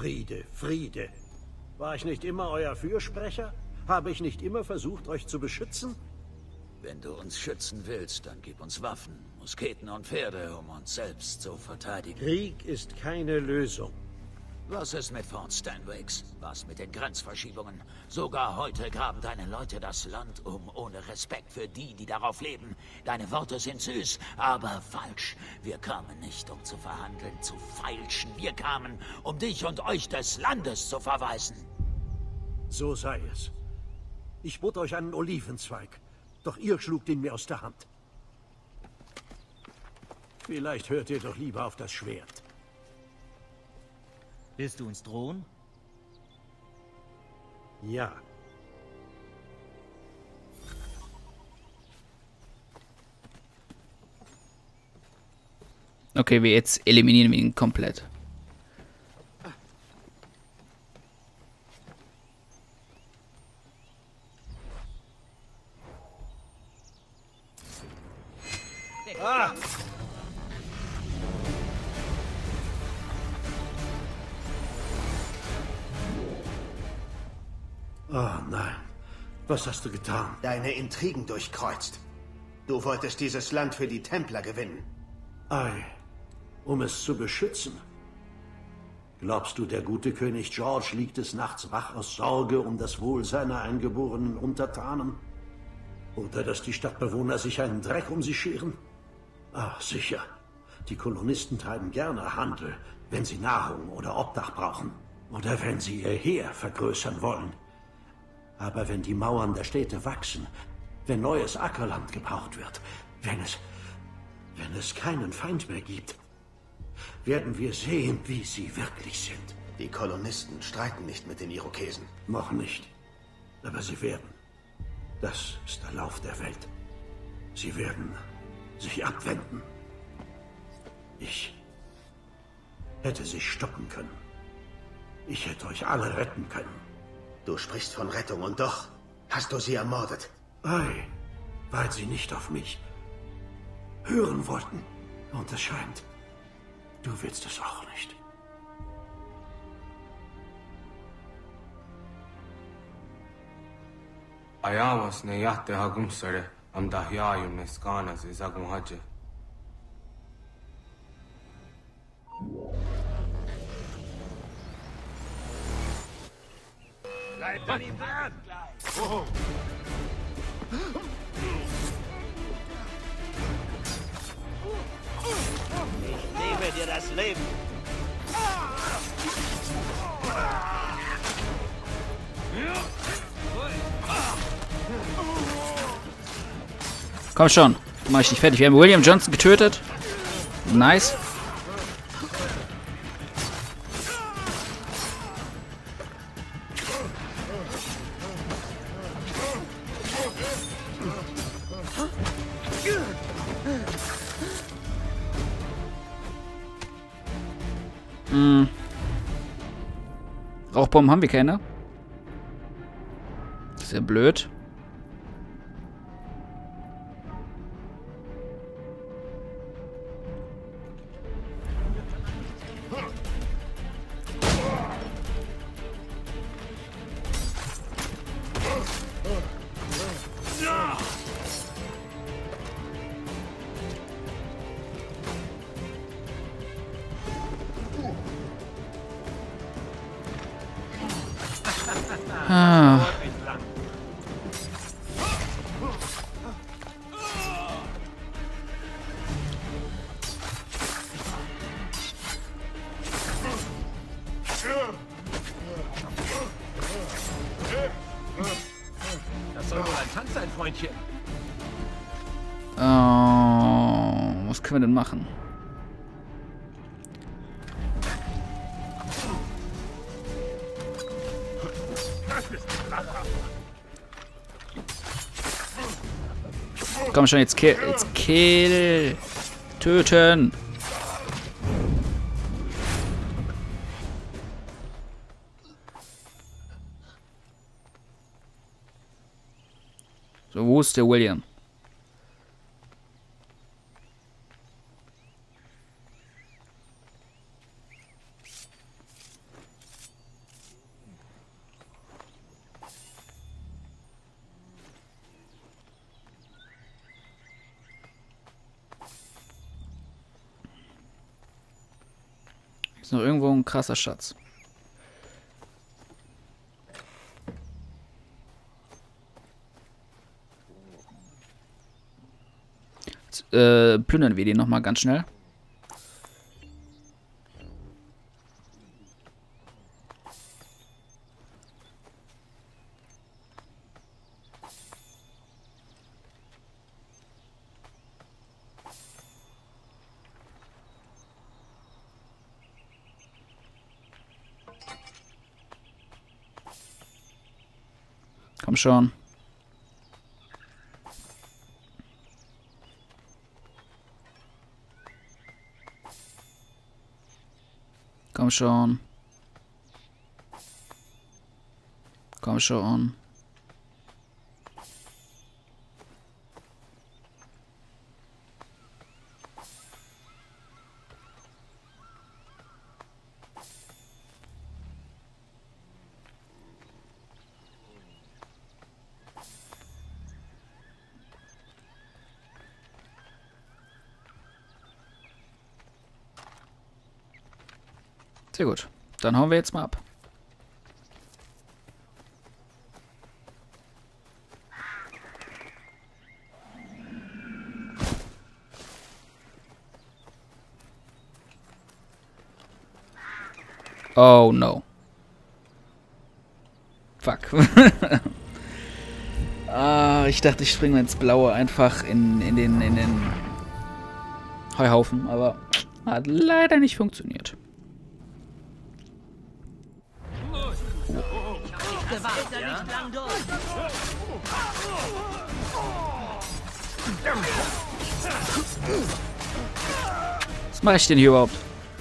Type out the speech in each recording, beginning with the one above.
Friede, Friede. War ich nicht immer euer Fürsprecher? Habe ich nicht immer versucht, euch zu beschützen? Wenn du uns schützen willst, dann gib uns Waffen, Musketen und Pferde, um uns selbst zu verteidigen. Krieg ist keine Lösung. Was ist mit Fort Stanwix? Was mit den Grenzverschiebungen? Sogar heute graben deine Leute das Land um, ohne Respekt für die, die darauf leben. Deine Worte sind süß, aber falsch. Wir kamen nicht, um zu verhandeln, zu feilschen. Wir kamen, um dich und euch des Landes zu verweisen. So sei es. Ich bot euch einen Olivenzweig, doch ihr schlugt ihn mir aus der Hand. Vielleicht hört ihr doch lieber auf das Schwert. Willst du uns drohen? Ja. Okay, wir jetzt eliminieren ihn komplett. Ah! Oh nein. Was hast du getan? Deine Intrigen durchkreuzt. Du wolltest dieses Land für die Templer gewinnen. Ei, um es zu beschützen. Glaubst du, der gute König George liegt des Nachts wach aus Sorge um das Wohl seiner eingeborenen Untertanen? Oder dass die Stadtbewohner sich einen Dreck um sie scheren? Ah, sicher. Die Kolonisten treiben gerne Handel, wenn sie Nahrung oder Obdach brauchen. Oder wenn sie ihr Heer vergrößern wollen. Aber wenn die Mauern der Städte wachsen, wenn neues Ackerland gebraucht wird, wenn es keinen Feind mehr gibt, werden wir sehen, wie sie wirklich sind. Die Kolonisten streiten nicht mit den Irokesen. Noch nicht. Aber sie werden. Das ist der Lauf der Welt. Sie werden sich abwenden. Ich hätte sie stoppen können. Ich hätte euch alle retten können. Du sprichst von Rettung und doch hast du sie ermordet. Ei, weil sie nicht auf mich hören wollten. Und es scheint, du willst es auch nicht. Ayawas ne yahte hagum sare am dahyayu neskana se zagum haje. Bleibt an ihm dran! Oh. Ich nehme dir das Leben. Komm schon, mach ich dich fertig. Wir haben William Johnson getötet. Nice. Rauchbomben haben wir keine. Das ist ja blöd. Ah. Das soll wohl ein Tanz sein, Freundchen. Oh, was können wir denn machen? Komm schon, jetzt kill. Jetzt kill. Töten. So, wo ist der William? Ist noch irgendwo ein krasser Schatz. Jetzt, plündern wir die nochmal ganz schnell. Komm schon. Komm schon. Komm schon. Sehr gut. Dann hauen wir jetzt mal ab. Oh no. Fuck. Ich dachte, ich springe ins Blaue einfach in den Heuhaufen, aber hat leider nicht funktioniert. Was mache ich denn hier überhaupt?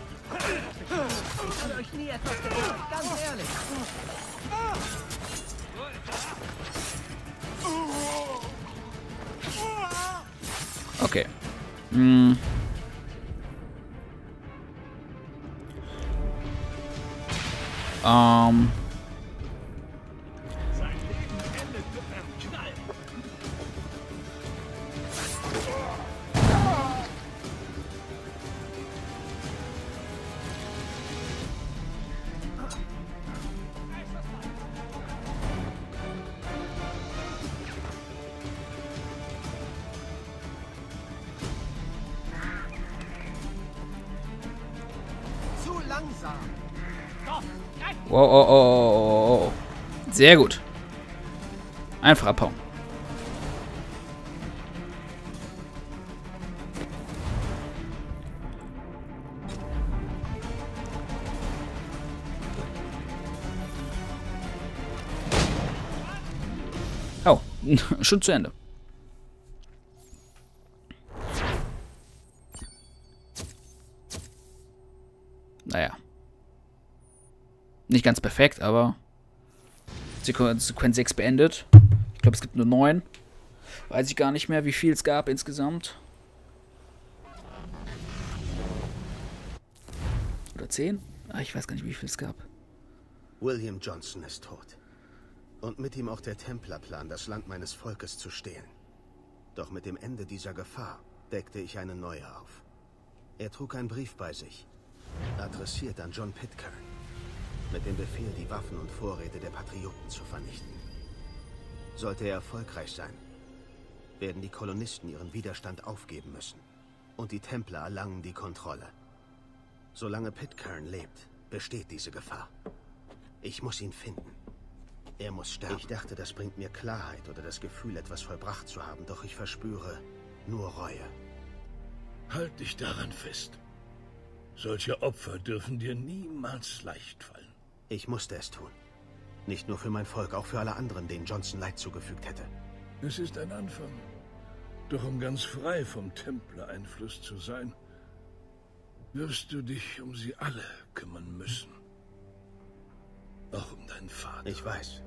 Okay. Wow, oh, oh, oh, oh. Sehr gut. Einfach abhauen. Oh, schon zu Ende. Naja. Nicht ganz perfekt, aber Sequenz 6 beendet. Ich glaube, es gibt nur 9. Weiß ich gar nicht mehr, wie viel es gab insgesamt. Oder 10? Ich weiß gar nicht, wie viel es gab. William Johnson ist tot. Und mit ihm auch der Templerplan, das Land meines Volkes zu stehlen. Doch mit dem Ende dieser Gefahr deckte ich eine neue auf. Er trug einen Brief bei sich, adressiert an John Pitcairn, mit dem Befehl, die Waffen und Vorräte der Patrioten zu vernichten. Sollte er erfolgreich sein, werden die Kolonisten ihren Widerstand aufgeben müssen. Und die Templer erlangen die Kontrolle. Solange Pitcairn lebt, besteht diese Gefahr. Ich muss ihn finden. Er muss sterben. Ich dachte, das bringt mir Klarheit oder das Gefühl, etwas vollbracht zu haben, doch ich verspüre nur Reue. Halt dich daran fest. Solche Opfer dürfen dir niemals leicht fallen. Ich musste es tun. Nicht nur für mein Volk, auch für alle anderen, denen Johnson Leid zugefügt hätte. Es ist ein Anfang. Doch um ganz frei vom Templer-Einfluss zu sein, wirst du dich um sie alle kümmern müssen. Auch um deinen Vater. Ich weiß.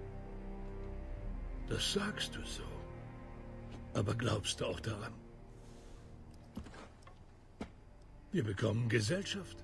Das sagst du so. Aber glaubst du auch daran? Wir bekommen Gesellschaft.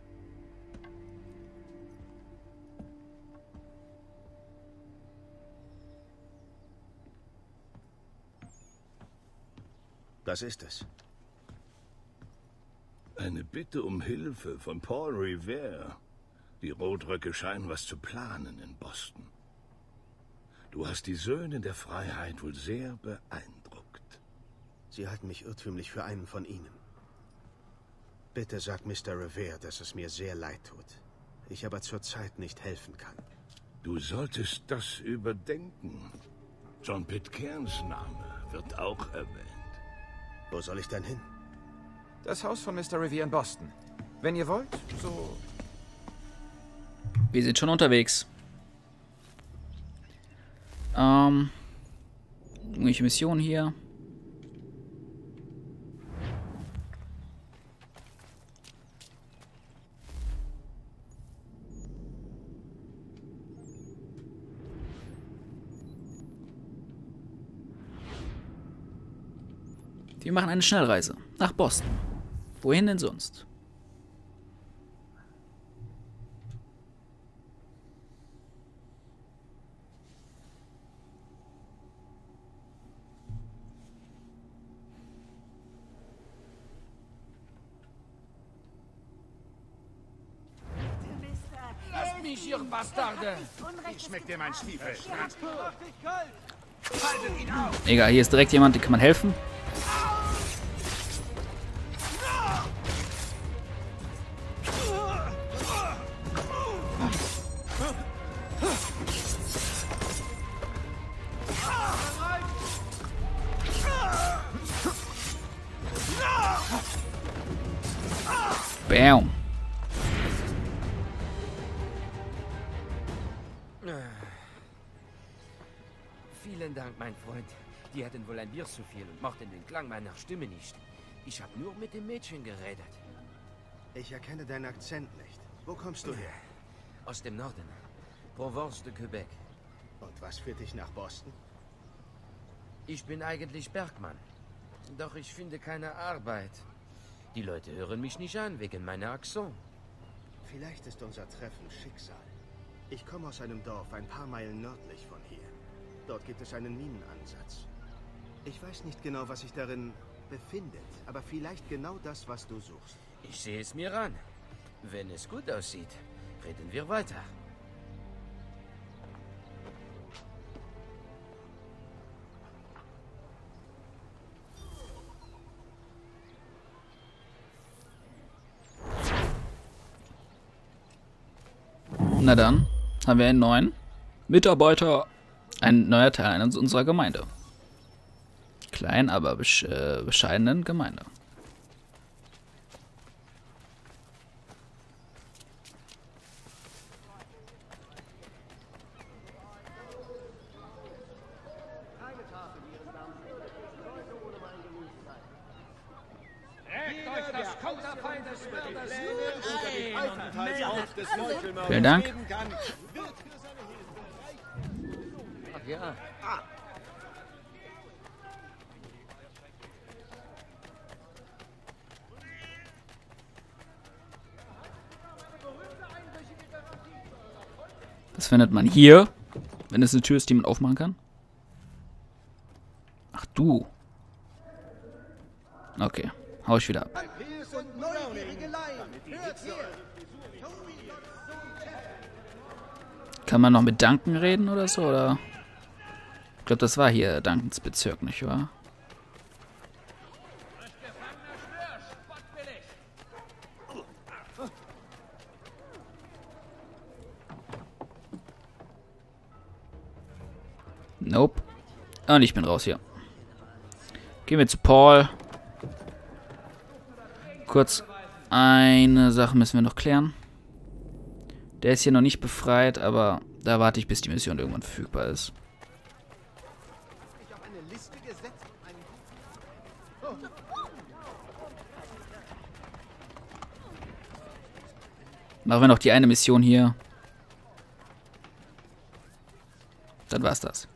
Das ist es. Eine Bitte um Hilfe von Paul Revere. Die Rotröcke scheinen was zu planen in Boston. Du hast die Söhne der Freiheit wohl sehr beeindruckt. Sie halten mich irrtümlich für einen von ihnen. Bitte sag Mr. Revere, dass es mir sehr leid tut. Ich aber zurzeit nicht helfen kann. Du solltest das überdenken. John Pitcairns Name wird auch erwähnt. Wo soll ich denn hin? Das Haus von Mr. Revere in Boston. Wenn ihr wollt, so... Wir sind schon unterwegs. Irgendwelche Missionen hier. Wir machen eine Schnellreise nach Boston. Wohin denn sonst? Lasst mich, ihr Bastarde! Ich schmeck dir mein Stiefel. Haltet ihn auf! Egal, hier ist direkt jemand, dem kann man helfen. Bam. Vielen Dank, mein Freund. Die hatten wohl ein Bier zu viel und mochten den Klang meiner Stimme nicht. Ich habe nur mit dem Mädchen geredet. Ich erkenne deinen Akzent nicht. Wo kommst du her? Aus dem Norden. Provence de Quebec. Und was führt dich nach Boston? Ich bin eigentlich Bergmann. Doch ich finde keine Arbeit. Die Leute hören mich nicht an wegen meiner Akzent. Vielleicht ist unser Treffen Schicksal. Ich komme aus einem Dorf ein paar Meilen nördlich von hier. Dort gibt es einen Minenansatz. Ich weiß nicht genau, was sich darin befindet, aber vielleicht genau das, was du suchst. Ich sehe es mir an. Wenn es gut aussieht, reden wir weiter. Na dann, haben wir einen neuen Mitarbeiter, ein neuer Teil unserer Gemeinde. Klein, aber bescheidenen Gemeinde. Vielen Dank. Ach ja. Das findet man hier, wenn es eine Tür ist, die man aufmachen kann. Ach du. Okay, hau ich wieder ab. Kann man noch mit Duncan reden oder so, oder? Ich glaube, das war hier Duncans Bezirk, nicht wahr? Nope. Und ich bin raus hier. Gehen wir zu Paul. Kurz eine Sache müssen wir noch klären. Der ist hier noch nicht befreit, aber da warte ich, bis die Mission irgendwann verfügbar ist. Machen wir noch die eine Mission hier. Dann war's das.